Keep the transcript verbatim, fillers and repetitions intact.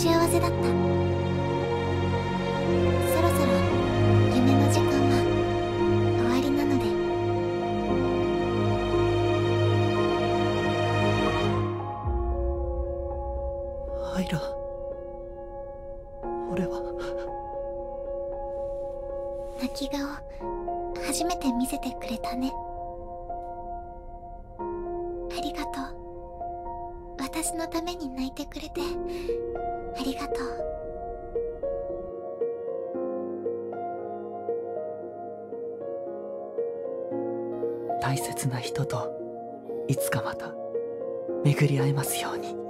せだった。そろそろ夢の時間は終わりなので。 アイラ、俺は。 泣き顔初めて見せてくれたね。ありがとう。私のために泣いてくれてありがとう。 大切な人といつかまた巡り会えますように。